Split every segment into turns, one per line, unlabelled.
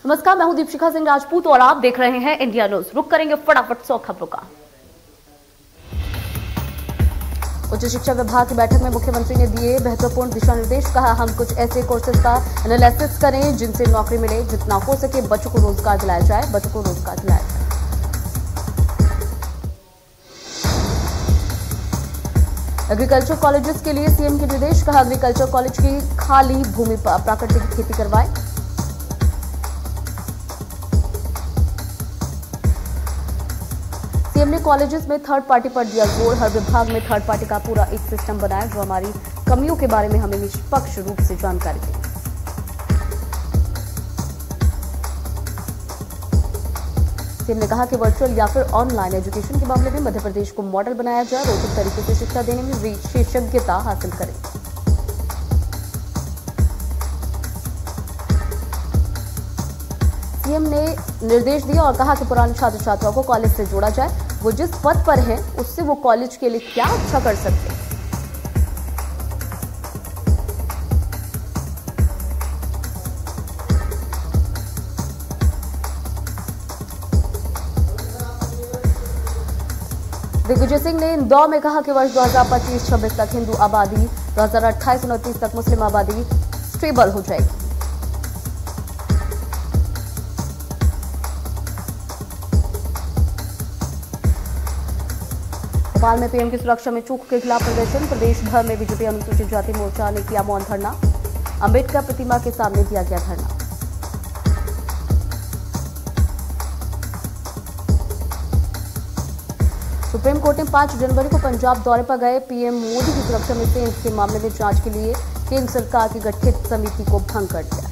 नमस्कार, मैं हूं दीपशिखा सिंह राजपूत और आप देख रहे हैं इंडिया न्यूज। रुक करेंगे फटाफट 100 खबरों का। उच्च शिक्षा विभाग की बैठक में मुख्यमंत्री ने दिए महत्वपूर्ण दिशा निर्देश। कहा, हम कुछ ऐसे कोर्सेज का एनालिसिस करें जिनसे नौकरी मिले, जितना हो सके बच्चों को रोजगार दिलाया जाए। एग्रीकल्चर कॉलेजेस के लिए सीएम के निर्देश। कहा, एग्रीकल्चर कॉलेज की खाली भूमि पर प्राकृतिक खेती करवाएं। सीएम ने कॉलेजेस में थर्ड पार्टी पर दिया जोर। हर विभाग में थर्ड पार्टी का पूरा एक सिस्टम बनाया जो हमारी कमियों के बारे में हमें निष्पक्ष रूप से जानकारी दे। सीएम ने कहा कि वर्चुअल या फिर ऑनलाइन एजुकेशन के मामले में मध्य प्रदेश को मॉडल बनाया जाए। रोचक तरीके से शिक्षा देने में विशेषज्ञता हासिल करें। सीएम ने निर्देश दिया और कहा कि पुराने छात्र छात्राओं को कॉलेज से जोड़ा जाए। वो जिस पद पर है उससे वो कॉलेज के लिए क्या अच्छा कर सकते हैं। दिग्विजय सिंह ने इंदौर में कहा कि वर्ष 2025-26 तक हिंदू आबादी, 2028-29 तक मुस्लिम आबादी स्टेबल हो जाएगी। भोपाल में पीएम की सुरक्षा में चूक के खिलाफ प्रदर्शन। प्रदेश भर में बीजेपी अनुसूचित जाति मोर्चा ने किया मौन धरना। अंबेडकर प्रतिमा के सामने दिया गया धरना। सुप्रीम कोर्ट ने 5 जनवरी को पंजाब दौरे पर गए पीएम मोदी की सुरक्षा में सेंध के मामले में जांच के लिए केंद्र सरकार की गठित समिति को भंग कर दिया।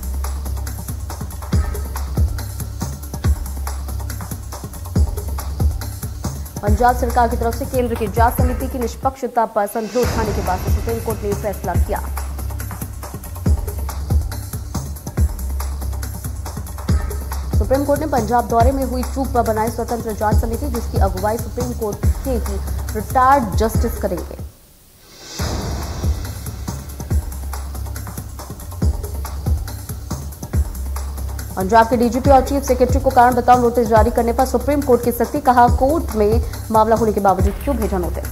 पंजाब सरकार की तरफ से केंद्र की जांच समिति की निष्पक्षता पर संदेह उठाने के बाद सुप्रीम कोर्ट ने फैसला किया। सुप्रीम कोर्ट ने पंजाब दौरे में हुई चूक पर बनाई स्वतंत्र जांच समिति, जिसकी अगुवाई सुप्रीम कोर्ट के ही रिटायर्ड जस्टिस करेंगे। पंजाब के डीजीपी और चीफ सेक्रेटरी को कारण बताओ नोटिस जारी करने पर सुप्रीम कोर्ट की सख्ती। कहा, कोर्ट में मामला होने के बावजूद क्यों भेजा नोटिस।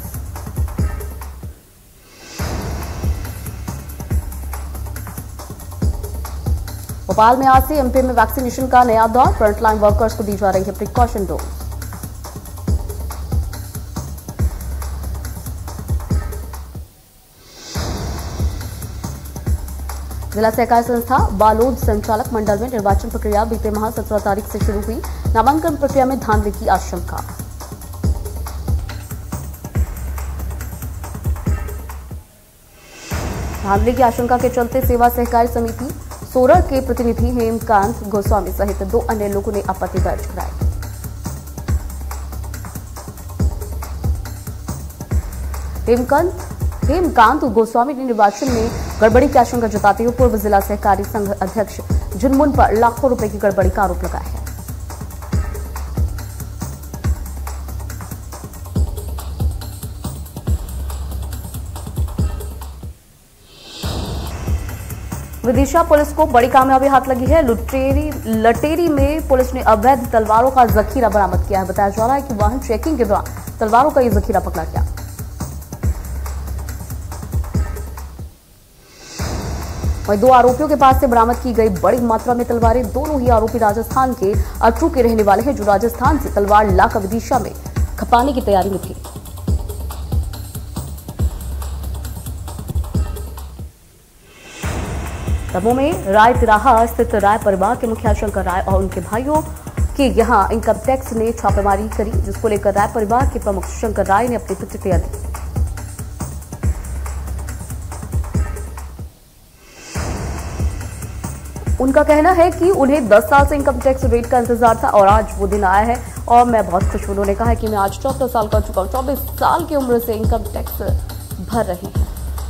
भोपाल में आज से एमपी में वैक्सीनेशन का नया दौर। फ्रंटलाइन वर्कर्स को दी जा रही है प्रिकॉशन डोज। जिला सहकारी संस्था बालोद संचालक मंडल में निर्वाचन प्रक्रिया बीते माह 17 तारीख से शुरू हुई। नामांकन प्रक्रिया में धांधली की आशंका। धांधली की आशंका के चलते सेवा सहकारी समिति सोरठ के प्रतिनिधि हेमकांत गोस्वामी सहित 2 अन्य लोगों ने आपत्ति दर्ज कराई। हेमकांत गोस्वामी ने निर्वाचन में गड़बड़ी की आशंका जताते हुए पूर्व जिला सहकारी संघ अध्यक्ष झुनमुन पर लाखों रुपए की गड़बड़ी का आरोप लगाया है। विदिशा पुलिस को बड़ी कामयाबी हाथ लगी है। लटेरी में पुलिस ने अवैध तलवारों का जखीरा बरामद किया है। बताया जा रहा है कि वाहन चेकिंग के दौरान तलवारों का यह जखीरा पकड़ा गया। वहीं 2 आरोपियों के पास से बरामद की गई बड़ी मात्रा में तलवारें। दोनों ही आरोपी राजस्थान के अटरू के रहने वाले हैं, जो राजस्थान से तलवार लाकर विदिशा में खपाने की तैयारी में थे। दमोह में राय तिराहा स्थित राय परिवार के मुखिया शंकर राय और उनके भाइयों के यहां इनकम टैक्स ने छापेमारी करी, जिसको लेकर राय परिवार के प्रमुख शंकर राय ने अपनी प्रतिक्रिया दी। उनका कहना है कि उन्हें 10 साल से इनकम टैक्स रेट का इंतजार था और आज वो दिन आया है और मैं बहुत खुश हूं। उन्होंने कहा है कि मैं आज 14 साल का चुका हूं। 24 साल की उम्र से इनकम टैक्स भर रहे हैं।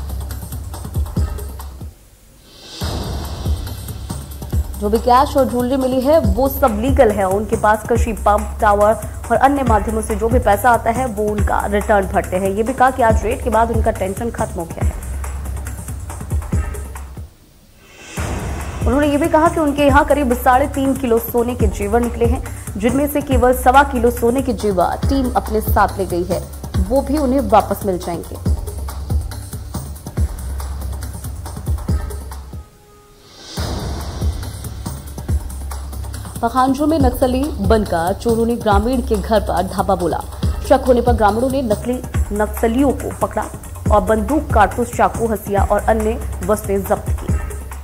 जो भी कैश और ज्वेलरी मिली है वो सब लीगल है। उनके पास कृषि पंप, टावर और अन्य माध्यमों से जो भी पैसा आता है वो उनका रिटर्न भरते हैं। ये भी कहा कि आज रेट के बाद उनका टेंशन खत्म हो गया है। उन्होंने ये भी कहा कि उनके यहाँ करीब 3.5 किलो सोने के जेवर निकले हैं, जिनमें से केवल 1.25 किलो सोने के जेवर टीम अपने साथ ले गई है, वो भी उन्हें वापस मिल जाएंगे। पखांजों में नक्सली बनकर चोरों ने ग्रामीण के घर पर धावा बोला। शक होने पर ग्रामीणों ने नक्सलियों को पकड़ा और बंदूक, कारतूस, चाकू, हसिया और अन्य वस्तुएं जब्त की।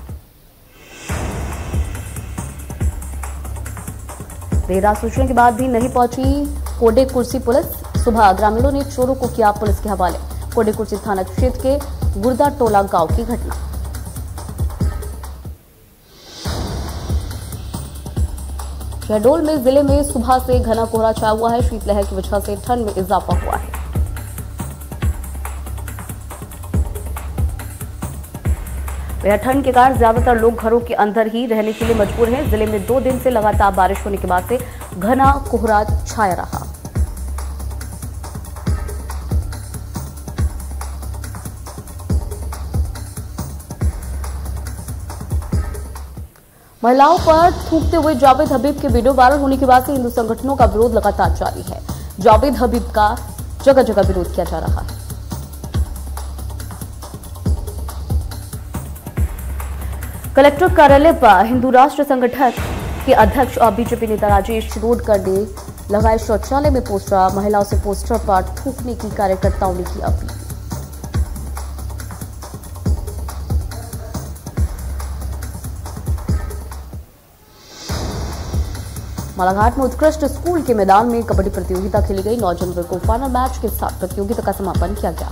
देर रात सूचना के बाद भी नहीं पहुंची कोडे कुर्सी पुलिस। सुबह ग्रामीणों ने चोरों को किया पुलिस के हवाले। कोडे कुर्सी थाना क्षेत्र के गुर्दा टोला गांव की घटना। शहडोल में जिले में सुबह से घना कोहरा छाया हुआ है। शीतलहर की वजह से ठंड में इजाफा हुआ है। वह ठंड के कारण ज्यादातर लोग घरों के अंदर ही रहने के लिए मजबूर हैं। जिले में 2 दिन से लगातार बारिश होने के बाद से घना कोहरा छाया रहा। महिलाओं पर थूकते हुए जावेद हबीब के वीडियो वायरल होने के बाद से हिंदू संगठनों का विरोध लगातार जारी है। जावेद हबीब का जगह जगह विरोध किया जा रहा है। कलेक्टर कार्यालय पर हिंदू राष्ट्र संगठन के अध्यक्ष और बीजेपी नेता राजेश रोडकर ने लगाए शौचालय में पोस्टर। महिलाओं से पोस्टर पर थूकने की कार्यकर्ताओं ने की अपील। मालाघाट में उत्कृष्ट स्कूल के मैदान में कबड्डी प्रतियोगिता खेली गई। 9 जनवरी को फाइनल मैच के साथ प्रतियोगिता का समापन किया गया।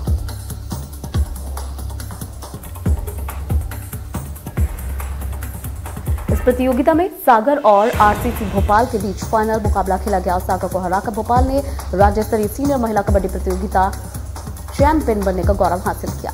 इस प्रतियोगिता में सागर और आरसीसी भोपाल के बीच फाइनल मुकाबला खेला गया। सागर को हराकर भोपाल ने राज्य स्तरीय सीनियर महिला कबड्डी प्रतियोगिता चैंपियन बनने का गौरव हासिल किया।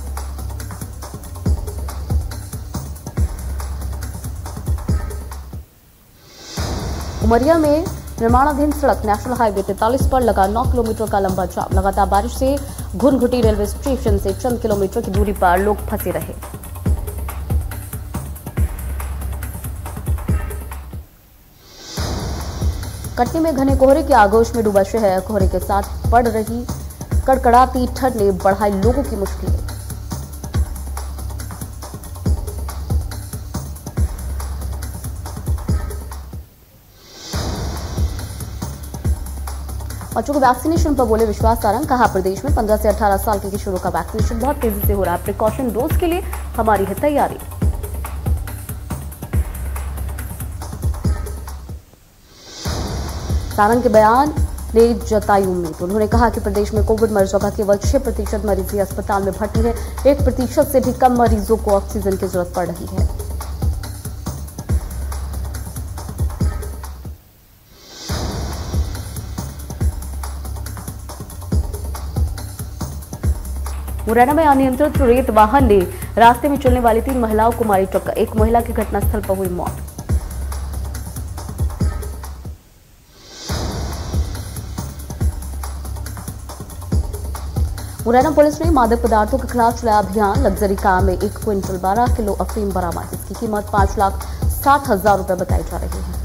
उमरिया में निर्माणाधीन सड़क नेशनल हाईवे 43 पर लगा 9 किलोमीटर का लंबा जाम। लगातार बारिश से घुनघुटी रेलवे स्टेशन से चंद किलोमीटर की दूरी पर लोग फंसे रहे। कटनी में घने कोहरे के आगोश में डूबा शहर। कोहरे के साथ पड़ रही कड़कड़ाती ठंड ने बढ़ाई लोगों की मुश्किलें। बच्चों को वैक्सीनेशन पर बोले विश्वास सारंग। कहा, प्रदेश में 15 से 18 साल के किशोरों का वैक्सीनेशन बहुत तेजी से हो रहा है। प्रिकॉशन डोज के लिए हमारी है तैयारी। सारंग के बयान ने जताई उम्मीद। उन्होंने कहा कि प्रदेश में कोविड मरीजों का केवल 6% मरीज ही अस्पताल में भर्ती है। 1% से भी कम मरीजों को ऑक्सीजन की जरूरत पड़ रही है। मुरैना में अनियंत्रित रेत वाहन ने रास्ते में चलने वाली 3 महिलाओं को मारी टक्कर। एक महिला की घटनास्थल पर हुई मौत। मुरैना पुलिस ने मादक पदार्थों के खिलाफ चलाया अभियान। लग्जरी कार में 1 क्विंटल 12 किलो अफीम बरामद। इसकी कीमत 5,60,000 रुपए बताई जा रही है।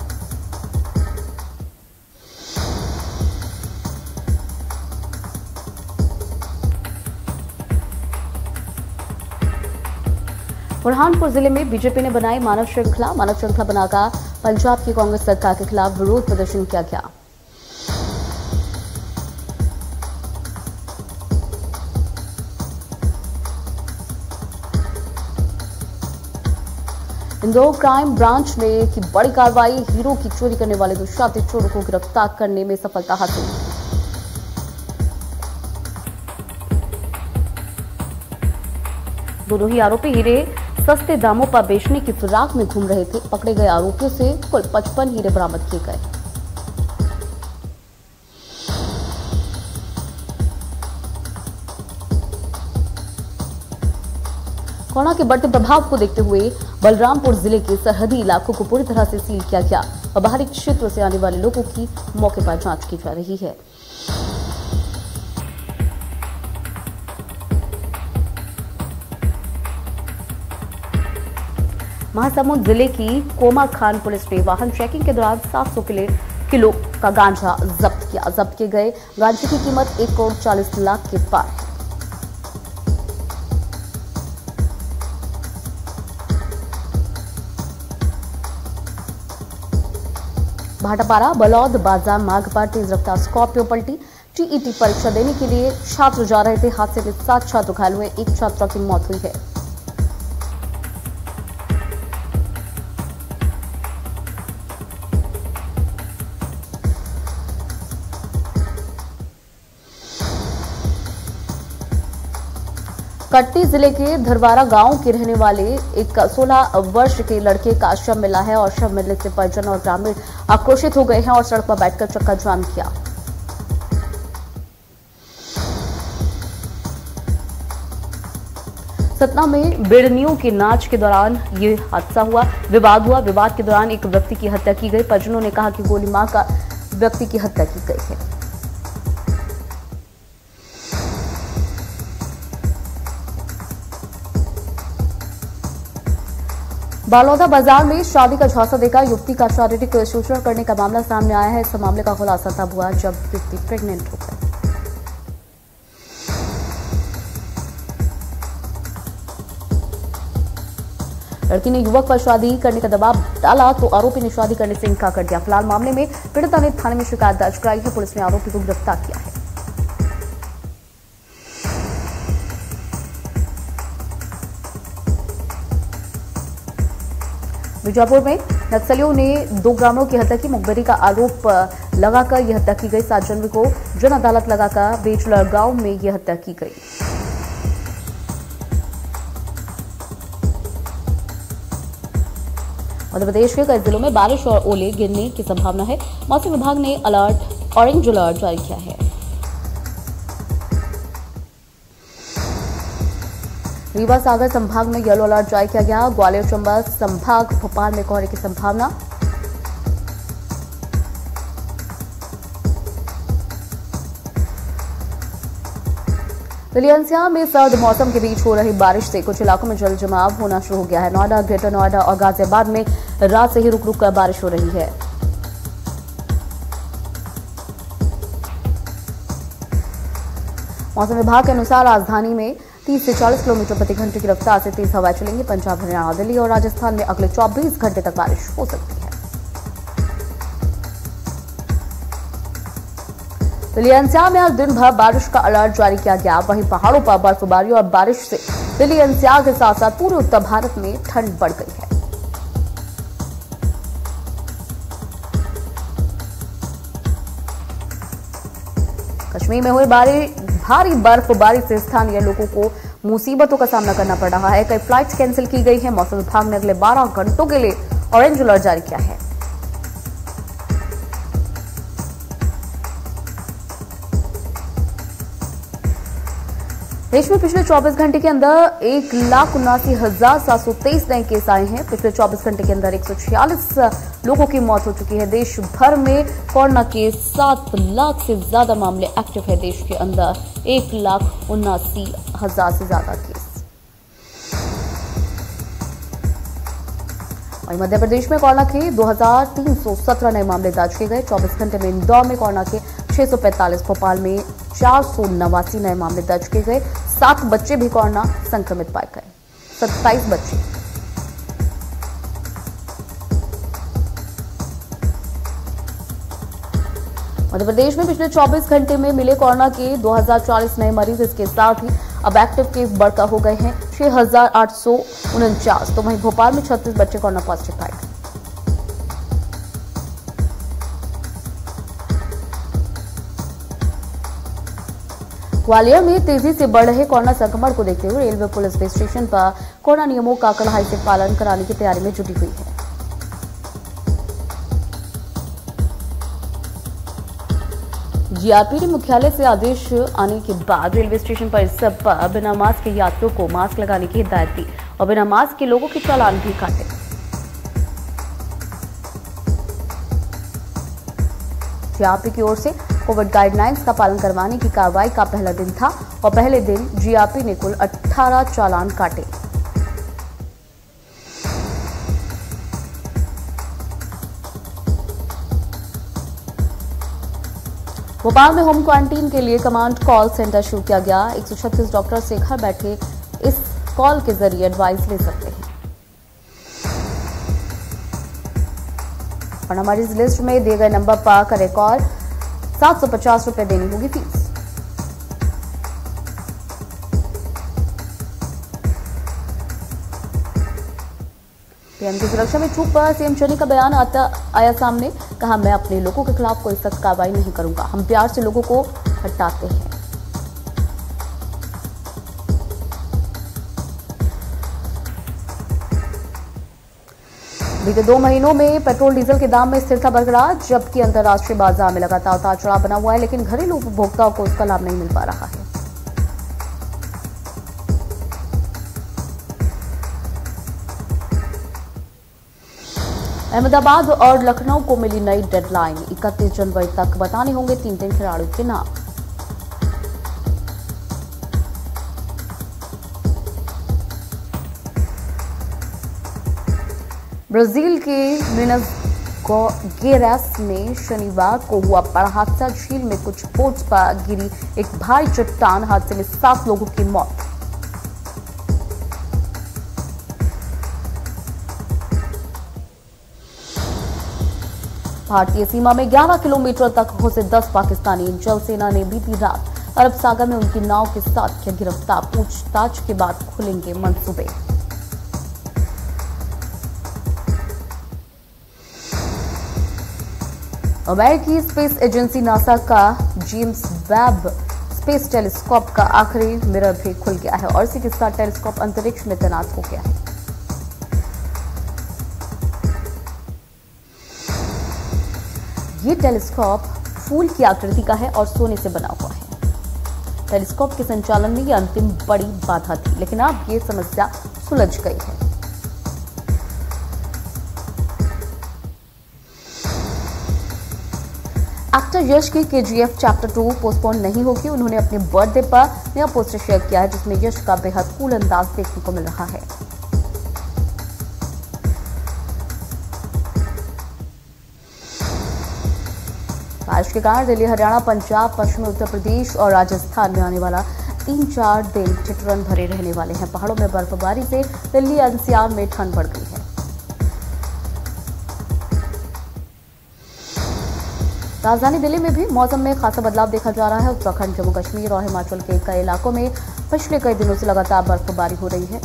बुरहानपुर जिले में बीजेपी ने बनाई मानव श्रृंखला बनाकर पंजाब की कांग्रेस सरकार के खिलाफ विरोध प्रदर्शन किया गया। इंदौर क्राइम ब्रांच ने की बड़ी कार्रवाई। हीरो की चोरी करने वाले 2 शातिर चोरों को गिरफ्तार करने में सफलता हासिल। दोनों ही आरोपी हीरे सस्ते दामों पर बेचने की फिराक में घूम रहे थे। पकड़े गए आरोपियों से कुल 55 हीरे बरामद किए गए। कोरोना के बढ़ते प्रभाव को देखते हुए बलरामपुर जिले के सरहदी इलाकों को पूरी तरह से सील किया गया और बाहरी क्षेत्रों से आने वाले लोगों की मौके पर जांच की जा रही है। महासमुंद जिले की कोमाखान पुलिस ने वाहन चेकिंग के दौरान 700 किलो का गांजा जब्त किया। जब्त किए गए गांजे की कीमत 1 करोड़ 40 लाख के पार है। भाटापारा बलौद बाजार मार्ग पर तेज रफ्तार स्कॉर्पियो पलटी। टीईटी परीक्षा देने के लिए छात्र जा रहे थे। हादसे में 7 छात्र घायल हुए, एक छात्रा की मौत हुई है। कटनी जिले के धरवारा गांव के रहने वाले एक 16 वर्ष के लड़के का शव मिला है और शव मिलने से परिजन और ग्रामीण आक्रोशित हो गए हैं और सड़क पर बैठकर चक्का जाम किया। सतना में बेड़नियों के नाच के दौरान ये हादसा हुआ। विवाद के दौरान एक व्यक्ति की हत्या की गई। परिजनों ने कहा कि गोली मारकर व्यक्ति की हत्या की गई है। बालौदा बाजार में शादी का झांसा देकर युवती का शारीरिक शोषण करने का मामला सामने आया है। इस मामले का खुलासा तब हुआ जब युवती प्रेग्नेंट हो गई। लड़की ने युवक पर शादी करने का दबाव डाला तो आरोपी ने शादी करने से इनकार कर दिया। फिलहाल मामले में पीड़िता ने थाने में शिकायत दर्ज कराई है। पुलिस ने आरोपी को गिरफ्तार किया है। बीजापुर में नक्सलियों ने 2 ग्रामीणों की हत्या की। मुखबिरी का आरोप लगाकर यह हत्या की गई। 7 जनवरी को जन अदालत लगाकर बेचलर गांव में यह हत्या की गई। मध्य प्रदेश के कई जिलों में बारिश और ओले गिरने की संभावना है। मौसम विभाग ने ऑरेंज अलर्ट जारी किया है। रीवा सागर संभाग में येलो अलर्ट जारी किया गया। ग्वालियर चंबल संभाग भोपाल में कोहरे की संभावना। दिल्ली में सर्द मौसम के बीच हो रही बारिश से कुछ इलाकों में जल जमाव होना शुरू हो गया है। नोएडा, ग्रेटर नोएडा और गाजियाबाद में रात से ही रुक रुक कर बारिश हो रही है। मौसम विभाग के अनुसार राजधानी में 30 से 40 किलोमीटर प्रति घंटे की रफ्तार से तेज हवाएं चलेंगी। पंजाब, हरियाणा, दिल्ली और राजस्थान में अगले 24 घंटे तक बारिश हो सकती है। दिल्ली एनसीआर में आज दिन भर बारिश का अलर्ट जारी किया गया। वहीं पहाड़ों पर बर्फबारी और बारिश से दिल्ली एनसीआर के साथ साथ पूरे उत्तर भारत में ठंड बढ़ गई है। कश्मीर में हुई भारी बर्फबारी से स्थानीय लोगों को मुसीबतों का सामना करना पड़ रहा है। कई फ्लाइट्स कैंसिल की गई है। मौसम विभाग ने अगले 12 घंटों के लिए ऑरेंज अलर्ट जारी किया है। देश में पिछले 24 घंटे के अंदर 1,79,723 नए केस आए हैं। पिछले 24 घंटे के अंदर 146 लोगों की मौत हो चुकी है। देश भर में कोरोना के 7 लाख से ज्यादा मामले एक्टिव है। देश के अंदर 1,79,000 से ज्यादा केस। वहीं मध्य प्रदेश में कोरोना के 2,317 नए मामले दर्ज किए गए। 24 घंटे में इंदौर में कोरोना के 645, भोपाल में 489 नए मामले दर्ज किए गए। 7 बच्चे भी कोरोना संक्रमित पाए गए। 27 बच्चे। मध्य प्रदेश में पिछले 24 घंटे में मिले कोरोना के 2040 नए मरीज। इसके साथ ही अब एक्टिव केस बढ़कर हो गए हैं 6,849। तो वहीं भोपाल में 36 बच्चे कोरोना पॉजिटिव पाए गए। ग्वालियर में तेजी से बढ़ रहे कोरोना संक्रमण को देखते हुए रेलवे पुलिस भी स्टेशन पर कोरोना नियमों का कड़ाई से पालन कराने की तैयारी में जुटी हुई है। जीआरपी ने मुख्यालय से आदेश आने के बाद रेलवे स्टेशन परिसर पर बिना मास्क के यात्रियों को मास्क लगाने की हिदायत दी और बिना मास्क के लोगों के चालान भी काटे। जीआरपी की ओर से कोविड गाइडलाइंस का पालन करवाने की कार्रवाई का पहला दिन था और पहले दिन जीआरपी ने कुल 18 चालान काटे। भोपाल में होम क्वारंटीन के लिए कमांड कॉल सेंटर शुरू किया गया। 136 डॉक्टर से घर बैठे इस कॉल के जरिए एडवाइस ले सकते हैं। और हमारी इस लिस्ट में दिए गए नंबर पर करें कॉल। 750 रुपए देनी होगी फीस। पीएम की सुरक्षा में चूक पर सीएम चन्नी का बयान आया सामने। कहा, मैं अपने लोगों के खिलाफ कोई सख्त कार्रवाई नहीं करूंगा, हम प्यार से लोगों को हटाते हैं। बीते 2 महीनों में पेट्रोल डीजल के दाम में स्थिरता बरकरार, जबकि अंतर्राष्ट्रीय बाजार में लगातार उतार चढ़ाव बना हुआ है, लेकिन घरेलू उपभोक्ताओं को उसका लाभ नहीं मिल पा रहा है। अहमदाबाद और लखनऊ को मिली नई डेडलाइन। 31 जनवरी तक बताने होंगे 3 खिलाड़ियों के नाम। ब्राजील के मिनस गेरास में शनिवार को हुआ बड़ा हादसा। झील में कुछ बोट्स पर गिरी एक भारी चट्टान, हादसे में 7 लोगों की मौत। भारतीय सीमा में 11 किलोमीटर तक घुसे 10 पाकिस्तानी। जल सेना ने बीती रात अरब सागर में उनकी नाव के साथ किया गिरफ्तार। पूछताछ के बाद खुलेंगे मंसूबे। अमेरिकी स्पेस एजेंसी नासा का जेम्स वेब स्पेस टेलीस्कोप का आखिरी मिरर भी खुल गया है और इसी के साथ टेलीस्कोप अंतरिक्ष में तैनात हो गया है। ये टेलीस्कोप फूल की आकृति का है और सोने से बना हुआ है। टेलीस्कोप के संचालन में ये अंतिम बड़ी बाधा थी, लेकिन अब ये समस्या सुलझ गई है। एक्टर यश की केजीएफ चैप्टर 2 पोस्टपोन नहीं होगी। उन्होंने अपने बर्थडे पर नया पोस्टर शेयर किया है, जिसमें यश का बेहद कूल अंदाज देखने को मिल रहा है। बारिश के कारण दिल्ली, हरियाणा, पंजाब, पश्चिमी उत्तर प्रदेश और राजस्थान में आने वाला 3-4 दिन ठिठुरन भरे रहने वाले हैं। पहाड़ों में बर्फबारी से दिल्ली एनसीआर में ठंड बढ़ गई है। राजधानी दिल्ली में भी मौसम में खासा बदलाव देखा जा रहा है। उत्तराखंड, जम्मू कश्मीर और हिमाचल के कई इलाकों में पिछले कई दिनों से लगातार बर्फबारी हो रही है।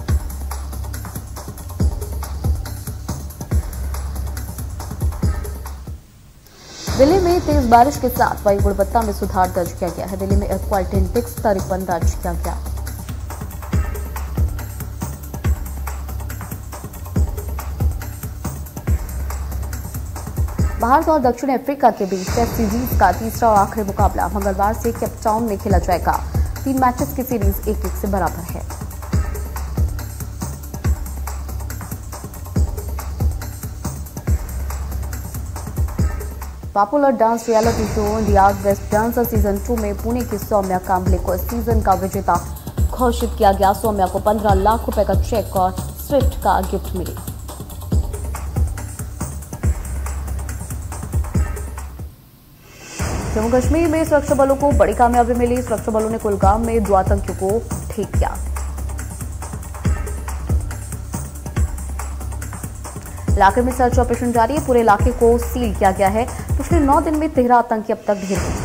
दिल्ली में तेज बारिश के साथ वायु गुणवत्ता में सुधार दर्ज किया गया है। दिल्ली में एयर क्वालिटी इंडेक्स 53 दर्ज किया गया। भारत और दक्षिण अफ्रीका के बीच टेस्ट सीरीज का तीसरा और आखिरी मुकाबला मंगलवार से केपटाउन में खेला जाएगा। 3 मैचेस की सीरीज 1-1 से बराबर है। Popular dance reality show India best dancer season 2 में पुणे की सौम्या कांबले को इस सीजन का विजेता घोषित किया गया। सौम्या को 15 लाख रुपए का चेक और स्विफ्ट का गिफ्ट मिली। जम्मू कश्मीर में सुरक्षा बलों को बड़ी कामयाबी मिली। सुरक्षा बलों ने कुलगाम में 2 आतंकियों को ठीक किया। इलाके में सर्च ऑपरेशन जारी है। पूरे इलाके को सील किया गया है। पिछले 9 दिन में 13 आतंकी अब तक ढेर हो